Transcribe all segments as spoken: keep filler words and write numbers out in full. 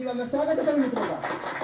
स्वागत है सभी मित्रों का।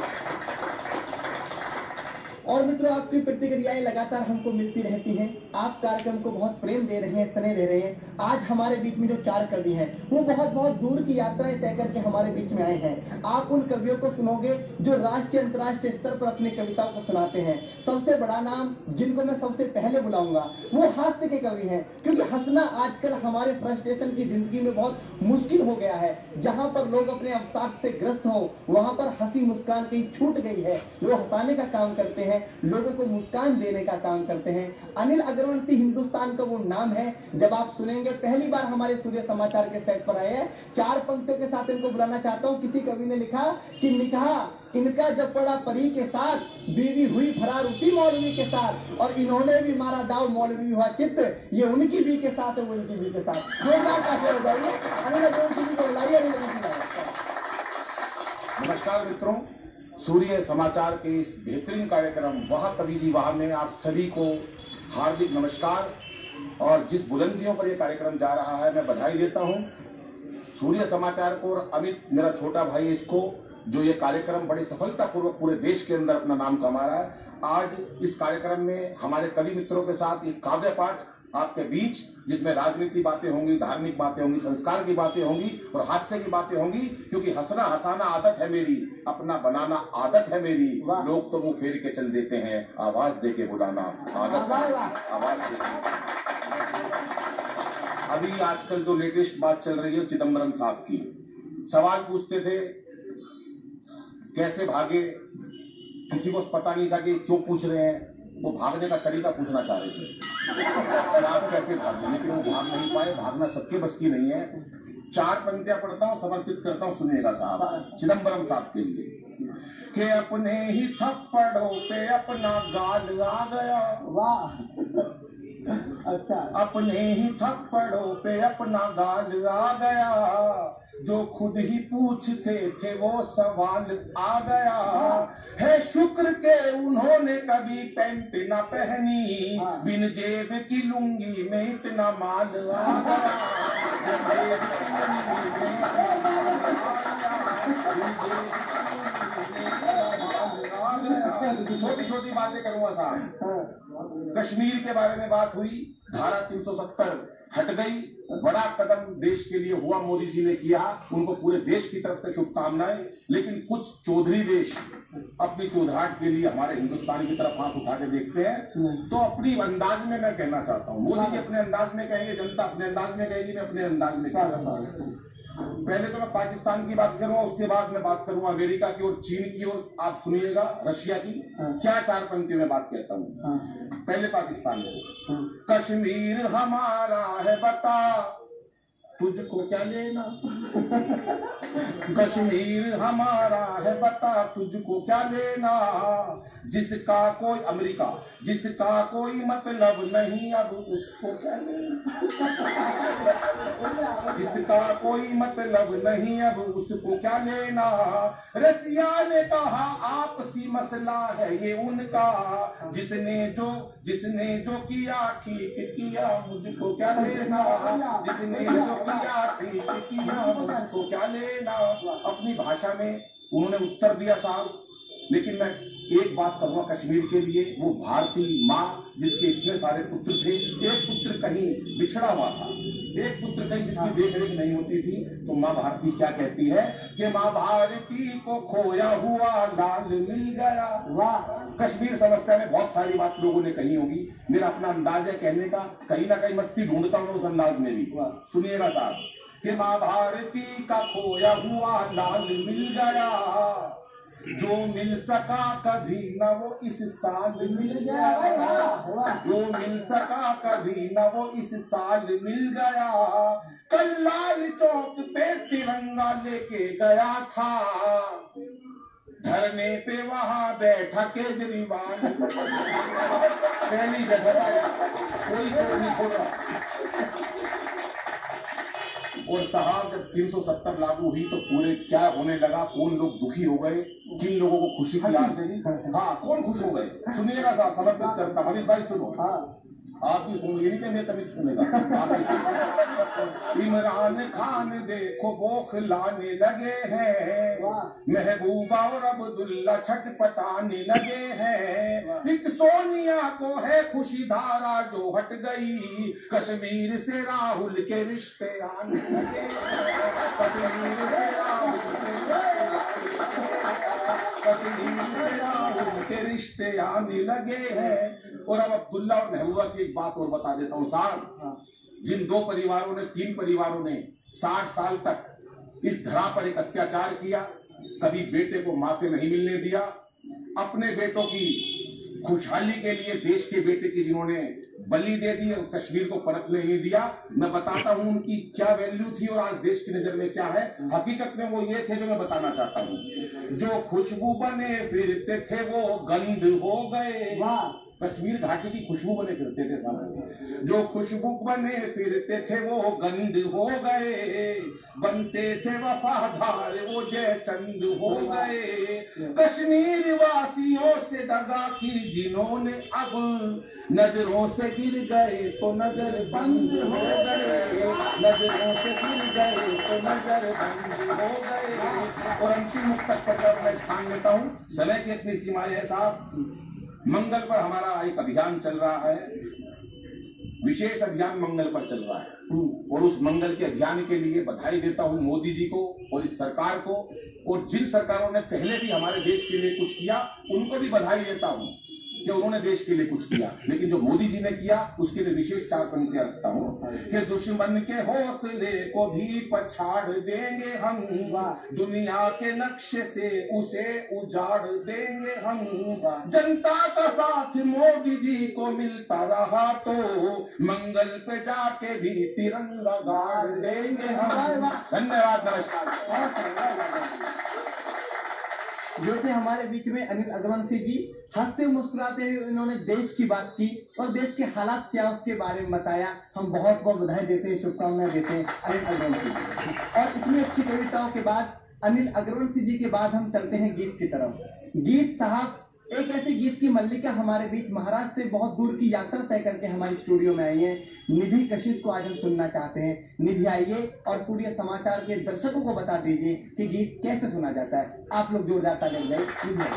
और मित्रों, आपकी प्रतिक्रियाएं लगातार हमको मिलती रहती हैं। आप कार्यक्रम को बहुत प्रेम दे रहे हैं, स्नेह दे रहे हैं। आज हमारे बीच में जो चार कवि हैं वो बहुत बहुत दूर की यात्राएं तय करके हमारे बीच में आए हैं। आप उन कवियों को सुनोगे जो राष्ट्रीय अंतर्राष्ट्रीय स्तर पर अपनी कविताओं को सुनाते हैं। सबसे बड़ा नाम जिनको मैं सबसे पहले बुलाऊंगा वो हास्य के कवि हैं, क्योंकि हंसना आजकल हमारे फ्रस्ट्रेशन की जिंदगी में बहुत मुश्किल हो गया है। जहाँ पर लोग अपने अवसाद से ग्रस्त हो वहाँ पर हंसी मुस्कान कहीं छूट गई है। वो हंसाने का काम करते हैं, लोगों को मुस्कान देने का काम करते हैं। अनिल अग्रवंशी हिंदुस्तान का वो नाम है। जब आप सुनेंगे, पहली बार हमारे सूर्य समाचार के सेट पर आए हैं। चार पंक्तियों के साथ इनको बुलाना चाहता हूँ। किसी कवि ने लिखा कि निकाह इनका जब पड़ा परी के साथ, बीवी हुई फरार उसी मौलवी के साथ, और इन्होंने भी मारा दाव मौलवी हुआ चित्त, ये उनकी भी के साथ है वो इनकी भी के साथ। जोरदार तालियां हो जाइए अनिल अग्रवंशी जी को बुलाइए। नमस्कार मित्रों, सूर्य समाचार के इस बेहतरीन कार्यक्रम वह कवि जी वहां में आप सभी को हार्दिक नमस्कार। और जिस बुलंदियों पर यह कार्यक्रम जा रहा है मैं बधाई देता हूं सूर्य समाचार को और अमित मेरा छोटा भाई इसको, जो ये कार्यक्रम बड़ी सफलतापूर्वक पूरे देश के अंदर अपना नाम कमा रहा है। आज इस कार्यक्रम में हमारे कवि मित्रों के साथ एक काव्य पाठ आपके बीच, जिसमें राजनीति बातें होंगी, धार्मिक बातें होंगी, संस्कार की बातें होंगी और हास्य की बातें होंगी। क्योंकि हंसना हंसाना आदत है मेरी, अपना बनाना आदत है मेरी। लोग तो मुंह फेर के चल देते हैं, आवाज दे के बुलाना आदत है। आवाज अभी आजकल जो लेटेस्ट बात चल रही है चिदम्बरम साहब की, सवाल पूछते थे कैसे भागे, किसी को पता नहीं था कि क्यों पूछ रहे हैं। वो भागने का तरीका पूछना चाह रहे थे, आप कैसे भागे, लेकिन वो भाग नहीं पाए। भागना सबके बस की नहीं है। चार पंक्तियां पढ़ता हूँ, समर्पित करता हूँ, सुनिएगा साहब, चिदम्बरम साहब के लिए। कि अपने ही थप्पड़ों पे अपना गाल आ गया, वाह अच्छा, अपने ही थप्पड़ों पे अपना गाल आ गया, जो खुद ही पूछते थे वो सवाल आ गया है। शुक्र के उन्होंने कभी पैंट न पहनी, बिन जेब की लुंगी में इतना माल आ गया। छोटी छोटी बातें करूंगा साहब। कश्मीर के बारे में बात हुई, धारा तीन सौ सत्तर हट गई, बड़ा कदम देश के लिए हुआ, मोदी जी ने किया, उनको पूरे देश की तरफ से शुभकामनाएं। लेकिन कुछ चौधरी देश अपनी चौधराहट के लिए हमारे हिंदुस्तान की तरफ हाथ उठा के देखते हैं। तो अपनी अंदाज में मैं कहना चाहता हूँ, मोदी जी अपने अंदाज में कहेंगे, जनता अपने अंदाज में कहेगी, मैं अपने अंदाज में कहूंगा। पहले तो मैं पाकिस्तान की बात करूंगा, उसके बाद मैं बात करूंगा अमेरिका की और चीन की, और आप सुनिएगा रशिया की। क्या चार पंक्तियों में बात कहता हूँ। पहले पाकिस्तान में, कश्मीर हमारा है बता तुझको क्या लेना, कश्मीर हमारा है बता तुझको क्या लेना, जिसका कोई, अमेरिका, जिसका कोई मतलब नहीं अब उसको क्या लेना, जिसका कोई मतलब नहीं अब उसको क्या लेना। रसिया ने कहा आपसी मसला है ये उनका, जिसने जो जिसने जो किया ठीक किया मुझको क्या लेना, जिसने जो किया ठीक किया मुझको क्या लेना। अपनी भाषा में उन्होंने उत्तर दिया साहब। लेकिन मैं एक बात कहूंगा कश्मीर के लिए, वो भारतीय माँ जिसके इतने सारे पुत्र थे, एक पुत्र कहीं बिछड़ा हुआ था, एक पुत्र कहीं जिसकी देख रेख नहीं होती थी, तो माँ भारती क्या कहती है कि माँ भारती को खोया हुआ लाल मिल गया। वाह, कश्मीर समस्या में बहुत सारी बात लोगों ने कही होगी, मेरा अपना अंदाज है कहने का, कहीं ना कहीं मस्ती ढूंढता हूँ उस अंदाज में भी। सुनिएगा साहब कि माँ भारती का खोया हुआ लाल मिल गया, जो मिल सका कभी न वो इस साल मिल गया, जो मिल सका कभी न वो इस साल मिल गया। कल लाल चौक पे तिरंगा लेके गया था, धरने पे वहां बैठा केजरीवाल। पहली जगह कोई छोड़ नहीं छोड़ा। और साहब जब तीन सौ सत्तर लागू हुई तो पूरे क्या होने लगा, कौन लोग दुखी हो गए, किन लोगों को खुशी की याद लगी, हाँ कौन खुश हो गए। सुनिएगा साहब, समर्पित करता हमीद भाई, सुनो आप भी सुन, ये नहीं कि मैं तभी सुनेगा। इमरान खान देखो बौखलाने लगे हैं, महबूबा और अब्दुल्ला छटपटाने लगे हैं। एक सोनिया को है खुशी धारा जो हट गई, कश्मीर से राहुल के रिश्ते आने लगे हैं। कश्मीर से राहुल के कश्मीर से राहुल के रिश्ते आने लगे हैं। और अब अब्दुल्ला और महबूबा की एक बात और बता देता हूँ साहब, जिन दो परिवारों ने तीन परिवारों ने साठ साल तक इस धरा पर एक अत्याचार किया, कभी बेटे को मां से नहीं मिलने दिया, अपने बेटों की खुशहाली के लिए देश के बेटे की जिन्होंने बलि दे दी और कश्मीर को परतने नहीं दिया, मैं बताता हूं उनकी क्या वैल्यू थी और आज देश की नजर में क्या है। हकीकत में वो ये थे जो मैं बताना चाहता हूं। जो खुशबू बने फिरते थे वो गंध हो गए। वाह, कश्मीर घाटी की खुशबू बने फिरते थे साहब। जो खुशबू बने फिरते थे वो गंध हो गए, बनते थे वफादार वो जय चंद हो गए। कश्मीर वासियों से दगा की जिन्होंने अब नजरों से गिर गए तो नजर बंद हो गए, नजरों से गिर गए तो नजर बंद हो गए। और अंतिम तक पर मैं स्थान लेता हूँ, समय की इतनी सीमाएं है साहब। मंगल पर हमारा एक अभियान चल रहा है, विशेष अभियान मंगल पर चल रहा है और उस मंगल के अभियान के लिए बधाई देता हूं मोदी जी को और इस सरकार को, और जिन सरकारों ने पहले भी हमारे देश के लिए कुछ किया उनको भी बधाई देता हूं कि उन्होंने देश के लिए कुछ किया। लेकिन जो मोदी जी ने किया उसके लिए विशेष चार पंक्तियां रखता हूं कि दुश्मन के हौसले को भी पछाड़ देंगे हम, दुनिया के नक्शे से उसे उजाड़ देंगे हम। जनता का साथ मोदी जी को मिलता रहा तो मंगल पे जाके भी तिरंगा गाड़ देंगे हम। धन्यवाद, नमस्कार। जो थे हमारे बीच में अनिल अग्रवंशी जी, हंसते मुस्कुराते हुए इन्होंने देश की बात की और देश के हालात क्या उसके बारे में बताया। हम बहुत बहुत बधाई देते हैं, शुभकामनाएं देते हैं अनिल अग्रवंशी जी। और इतनी अच्छी कविताओं के बाद अनिल अग्रवंशी जी के बाद हम चलते हैं गीत की तरफ। गीत साहब एक ऐसे गीत की मल्लिका हमारे बीच महाराष्ट्र से बहुत दूर की यात्रा तय करके हमारे स्टूडियो में आई है। निधि कशिश को आज हम सुनना चाहते हैं। निधि आइए और सूर्य समाचार के दर्शकों को बता दीजिए कि गीत कैसे सुना जाता है। आप लोग जोरदार ताली बजाइए। निधि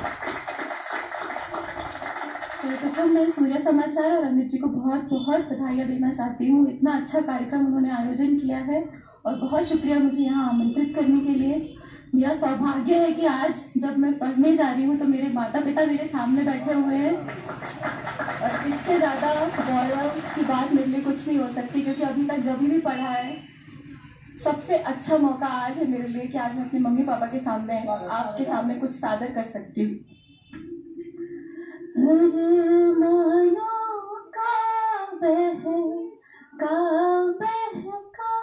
सर्वप्रथम मैं सूर्य समाचार और अमित जी को बहुत बहुत बधाइयाँ देना चाहती हूँ। इतना अच्छा कार्यक्रम उन्होंने आयोजन किया है और बहुत शुक्रिया मुझे यहाँ आमंत्रित करने के लिए। मेरा सौभाग्य है कि आज जब मैं पढ़ने जा रही हूँ तो मेरे माता पिता मेरे सामने बैठे हुए हैं और इससे ज़्यादा गौरव की बात मेरे लिए कुछ नहीं हो सकती, क्योंकि अभी तक जब भी पढ़ा है सबसे अच्छा मौका आज है मेरे लिए कि आज मैं अपने मम्मी पापा के सामने आपके सामने कुछ सादर कर सकती हूँ। हर मानो का बह का बह का,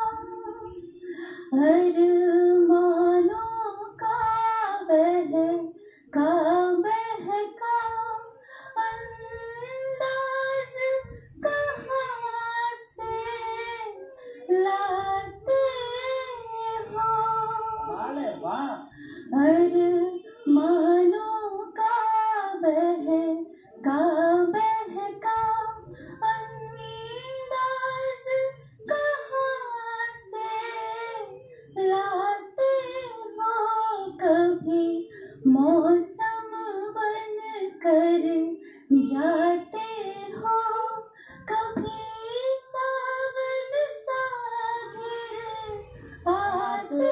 हर मानो का बह का बह का, अंदाज कहाँ से लाते हो। हर मानो का बह का बह का, अंदाज कहाँ से लाते हो। कभी मौसम बन कर जाते हो, कभी सावन सा घिर आते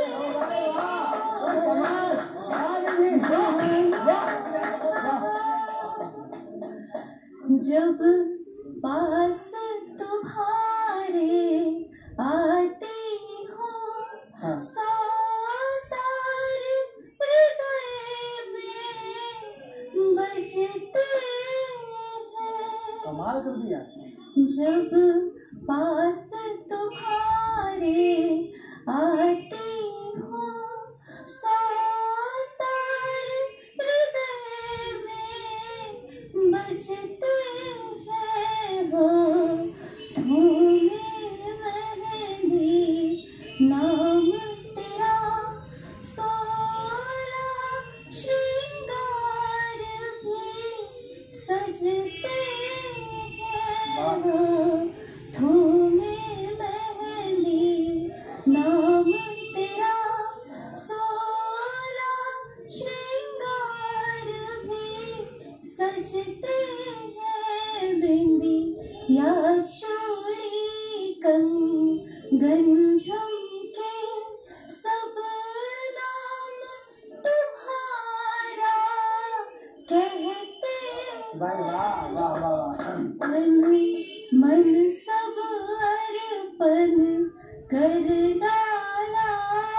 जब पास तुम्हारे आती हूँ, सौ तारे हृदय में बजते हैं। कमाल कर दिया। जब पास तुम्हारे आती हूँ, सौ तारे हृदय में बजते हैं। हो तुम्हें मेहंदी नाम तेरा, सोलह श्रृंगार भी सजते हैं। हो तुम्हें मेहंदी नाम सजते हैं बिंदी या चूड़ी कंगन झुमके सब नाम तुम्हारा कहते वाह वाह वाह वाह वाह। मन मन सब अर्पण कर डाला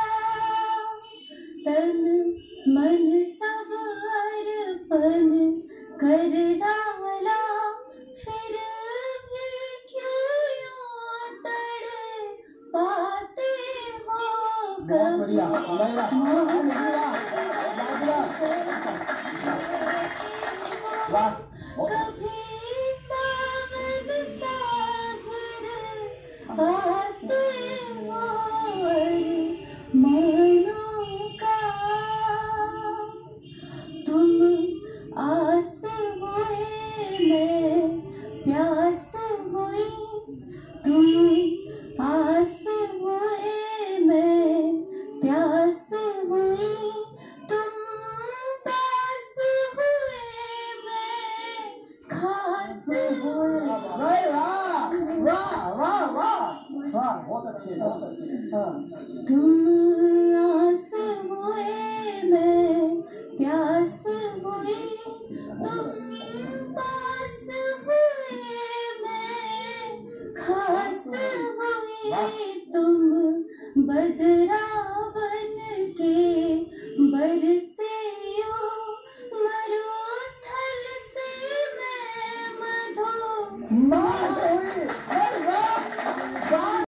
तन मन सब अर्पण कर डाला फिर भी क्यों यूं तड़पाते हो बहुत बढ़िया वाह वाह वाह। कभी सावन सागर आते हो मानो का तुम आस हुए मैं प्यास हुई तुम आस हुए मैं प्यास हुई तुम पास हुए मैं खास हुई। वाह वाह वाह वाह वाह बहुत अच्छे बहुत अच्छे। हाँ तुम आस हुए मैं प्यास हुई तुम पास हुए मैं खास हुई तुम बदरा बन के बरस